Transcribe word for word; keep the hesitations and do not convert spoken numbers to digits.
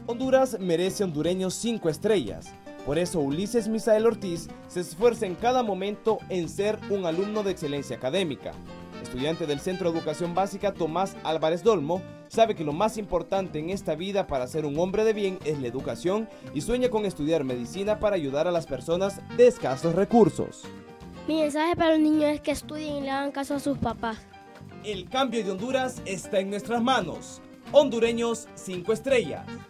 Honduras merece hondureños cinco estrellas. Por eso Ulises Misael Ortiz se esfuerza en cada momento en ser un alumno de excelencia académica. Estudiante del Centro de Educación Básica Tomás Álvarez Dolmo, sabe que lo más importante en esta vida para ser un hombre de bien es la educación y sueña con estudiar medicina para ayudar a las personas de escasos recursos. Mi mensaje para los niños es que estudien y le hagan caso a sus papás. El cambio de Honduras está en nuestras manos. Hondureños cinco estrellas.